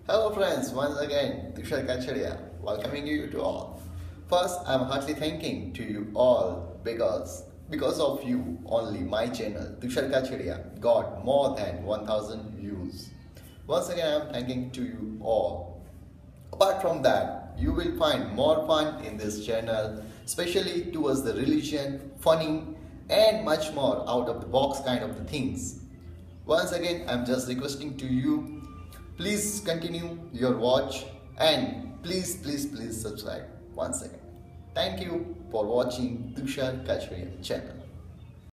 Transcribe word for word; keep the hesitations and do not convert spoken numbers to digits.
Hello friends, once again, Tushar Kacharia, welcoming you to all. First, I'm heartily thanking to you all because because of you only my channel Tushar Kacharia got more than one thousand views. Once again, I'm thanking to you all. Apart from that, you will find more fun in this channel, especially towards the religion, funny, and much more out of the box kind of the things. Once again, I'm just requesting to you, please continue your watch and please, please, please subscribe once again. Thank you for watching Tushar Kacharia channel.